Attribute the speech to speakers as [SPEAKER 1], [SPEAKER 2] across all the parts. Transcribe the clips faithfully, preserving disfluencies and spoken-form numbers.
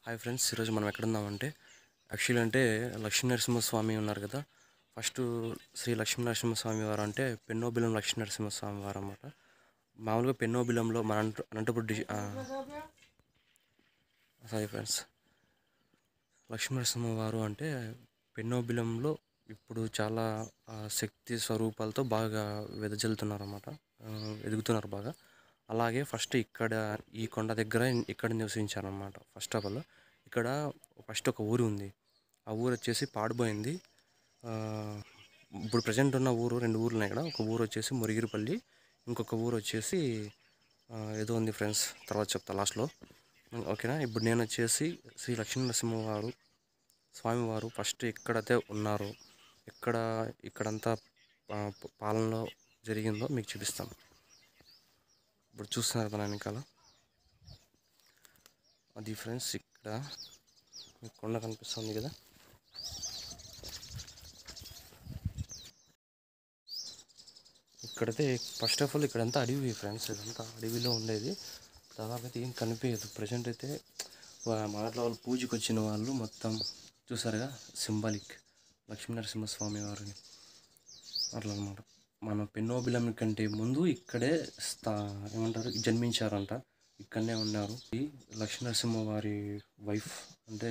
[SPEAKER 1] Hi friends, ఈరోజు మనం ఎక్కడున్నామంటే actually అంటే లక్ష్మీ నరసింహస్వామి ఉన్నారు కదా. ఫస్ట్ శ్రీ లక్ష్మీ నరసింహస్వామి వారు అంటే పెన్నోబిలం లక్ష్మీ నరసింహస్వామి వారు అన్నమాట. మామూలుగా పెన్నోబిలంలో మన అనంత అనంతపురం డిజి సారీ ఫ్రెండ్స్, లక్ష్మీ నరసింహ వారు అంటే పెన్నోబిలంలో ఇప్పుడు చాలా శక్తి స్వరూపాలతో బాగా వెదజల్లుతున్నారు అన్నమాట, ఎదుగుతున్నారు బాగా. అలాగే ఫస్ట్ ఇక్కడ ఈ కొండ దగ్గర ఇక్కడ నివసించారన్నమాట. ఫస్ట్ ఆఫ్ ఆల్ ఇక్కడ ఫస్ట్ ఒక ఊరు ఉంది. ఆ ఊరు వచ్చేసి పాడుబోయింది. ఇప్పుడు ప్రజెంట్ ఉన్న ఊరు రెండు ఊర్లు ఉన్నాయి ఇక్కడ. ఒక ఊరు వచ్చేసి మురిగిరిపల్లి, ఇంకొక ఊరు వచ్చేసి ఏదో ఉంది ఫ్రెండ్స్, తర్వాత చెప్తా లాస్ట్లో, ఓకేనా. ఇప్పుడు నేను వచ్చేసి శ్రీ లక్ష్మీ నరసింహవారు స్వామివారు ఫస్ట్ ఎక్కడైతే ఉన్నారో, ఎక్కడ ఇక్కడంతా పాలనలో జరిగిందో మీకు చూపిస్తాను. ఇప్పుడు చూస్తున్నారు కదా వెనకాల, అది ఫ్రెండ్స్ ఇక్కడ మీకు కొండ కనిపిస్తుంది కదా. ఇక్కడైతే ఫస్ట్ ఆఫ్ ఆల్ ఇక్కడంతా అడవి ఫ్రెండ్స్, ఇదంతా అడవిలో ఉండేది. దాదాపు అయితే ఏం కనిపించదు ప్రజెంట్ అయితే. మొదట్లో వాళ్ళు పూజకి వచ్చిన వాళ్ళు మొత్తం చూసారుగా, సింబాలిక్ లక్ష్మీ నరసింహస్వామి వారిని అట్లా అనమాట. మన పెన్నోబిలం కంటే ముందు ఇక్కడే స్థా ఏమంటారు జన్మించారంట, ఇక్కడనే ఉన్నారు. ఈ లక్ష్మీ నరసింహ వారి వైఫ్ అంటే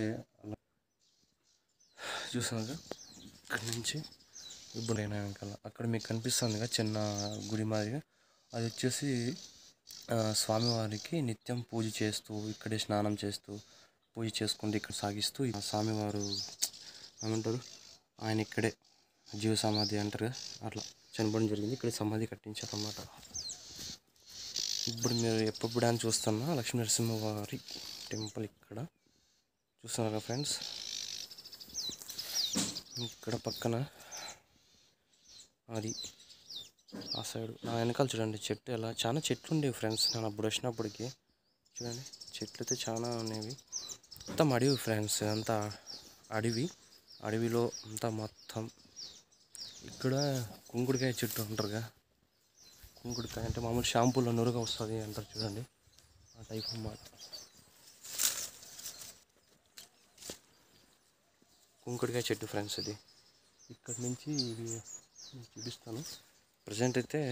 [SPEAKER 1] చూసారుగా. ఇక్కడి నుంచి ఇప్పుడు అయినా వెనకాల అక్కడ మీకు కనిపిస్తుంది కదా చిన్న గుడి మాదిరిగా, అది వచ్చేసి స్వామివారికి నిత్యం పూజ చేస్తూ ఇక్కడే స్నానం చేస్తూ పూజ చేసుకుంటూ ఇక్కడ సాగిస్తూ స్వామివారు ఏమంటారు ఆయన ఇక్కడే జీవ సమాధి అంటారు కదా, అట్లా చనిపోవడం జరిగింది. ఇక్కడ సమాధి కట్టించారు అన్నమాట. ఇప్పుడు మీరు ఎప్పుడు అని చూస్తున్నా లక్ష్మీ నరసింహవారి టెంపుల్ ఇక్కడ చూస్తున్నారు కదా ఫ్రెండ్స్. ఇక్కడ పక్కన అది ఆ సైడ్ నా వెనకాల చూడండి చెట్టు, ఎలా చాలా చెట్లు ఉండేవి ఫ్రెండ్స్. నేను అప్పుడు వచ్చినప్పటికి చూడండి చెట్లు అయితే చాలా ఉండేవి. మొత్తం అడవి ఫ్రెండ్స్, అంతా అడవి. అడవిలో అంతా మొత్తం ఇక్కడ కుంకుడికాయ చెట్టు అంటారుగా, కుంకుడికాయ అంటే మామూలు షాంపూలో నురుగా వస్తుంది అంటారు చూడండి, ఆ టైప్ అన్నమాట. కుంకుడికాయ చెట్టు ఫ్రెండ్స్ ఇది. ఇక్కడ నుంచి ఇది చూపిస్తాను. ప్రజెంట్ అయితే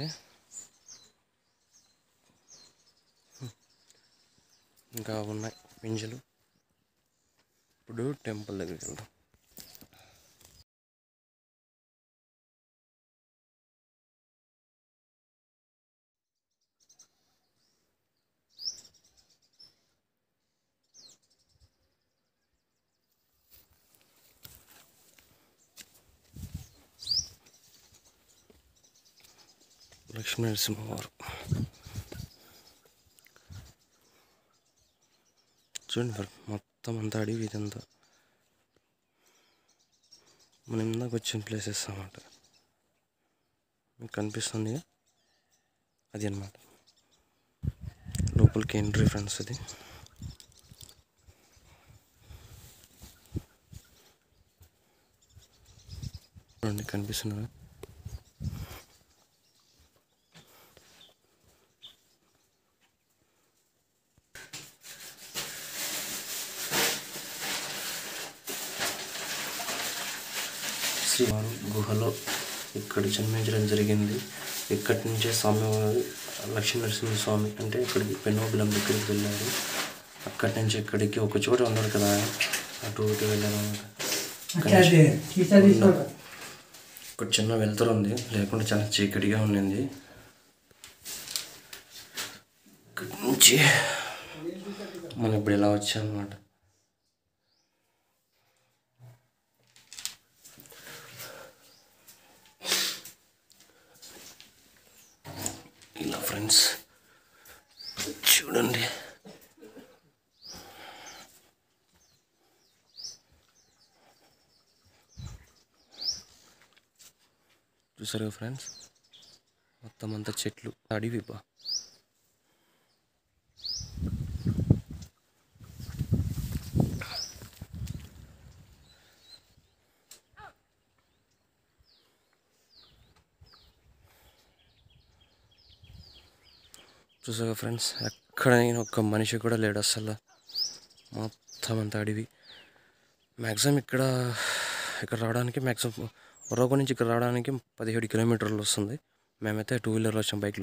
[SPEAKER 1] ఇంకా ఉన్నాయి పింజలు. ఇప్పుడు టెంపుల్ దగ్గరికి వెళ్దాం. లక్ష్మీ నరసింహవారు చూడండి మరి, మొత్తం అంతా అడవి ఇదంతా. మనం ఇందాక వచ్చిన ప్లేసెస్ అన్నమాట, మీకు కనిపిస్తుంది అది అన్నమాట. లోపలికి ఎంట్రీ ఫ్రెండ్స్ అది. చూడండి కనిపిస్తున్నా శ్రీవారు గుహలో ఇక్కడ జన్మించడం జరిగింది. ఇక్కడి నుంచే స్వామివారు లక్ష్మీ నరసింహస్వామి అంటే ఇక్కడికి పెన్నోబిలం దగ్గరికి వెళ్ళారు. అక్కడి నుంచి ఇక్కడికి ఒక చోట ఉన్నారు కదా, అటు ఇటు వెళ్ళారు. ఇక్కడ చిన్న వెళ్తురు ఉంది, లేకుండా చాలా చీకటిగా ఉండింది. ఇక్కడి నుంచి మనం ఇప్పుడు ఇలా వచ్చామన్నమాట. ఇలా ఫ్రెండ్స్ చూడండి, చూసారు ఫ్రెండ్స్ మొత్తం అంతా చెట్లు అడవి బా. చూసారు ఫ్రెండ్స్ ఎక్కడ ఒక్క మనిషి కూడా లేడు అసలు. మొత్తం అంతా అడవి. మ్యాక్సిమం ఇక్కడ ఇక్కడ రావడానికి మ్యాక్సిమం ఒర్రగొండ నుంచి ఇక్కడ రావడానికి పదిహేడు కిలోమీటర్లు వస్తుంది. మేమైతే టూ వీలర్లో వచ్చాం, బైక్లో.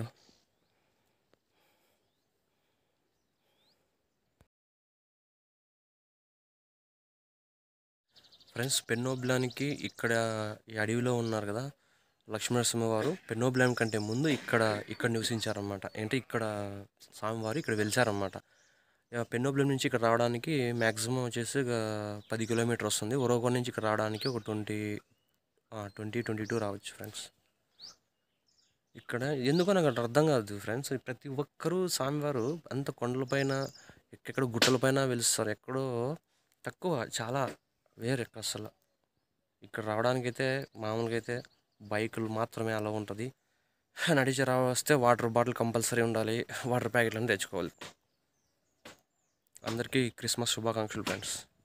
[SPEAKER 1] ఫ్రెండ్స్, పెన్నోబ్లానికి ఇక్కడ ఈ అడవిలో ఉన్నారు కదా లక్ష్మీనరసింహవారు, పెన్నోబ్లాన్ కంటే ముందు ఇక్కడ ఇక్కడ నివసించారన్నమాట. అంటే ఇక్కడ స్వామివారు ఇక్కడ వెలిచారన్నమాట. పెన్నోబ్లాన్ నుంచి ఇక్కడ రావడానికి మ్యాక్సిమం వచ్చేసి పది కిలోమీటర్ వస్తుంది. ఒరవకొండ నుంచి ఇక్కడ రావడానికి ఒక ట్వంటీ ట్వంటీ ట్వంటీ టూ రావచ్చు ఫ్రెండ్స్. ఇక్కడ ఎందుకో నాకు అర్థం కాదు ఫ్రెండ్స్, ప్రతి ఒక్కరూ స్వామివారు అంత కొండలపైన ఎక్కడ గుట్టలపైన వెలుస్తారు. ఎక్కడో తక్కువ, చాలా వేరే అసలు. ఇక్కడ రావడానికైతే మామూలుగా అయితే బైకులు మాత్రమే అలా ఉంటుంది. నడిచి రా వస్తే వాటర్ బాటిల్ కంపల్సరీ ఉండాలి, వాటర్ ప్యాకెట్లను తెచ్చుకోవాలి. అందరికీ క్రిస్మస్ శుభాకాంక్షలు ఫ్రెండ్స్.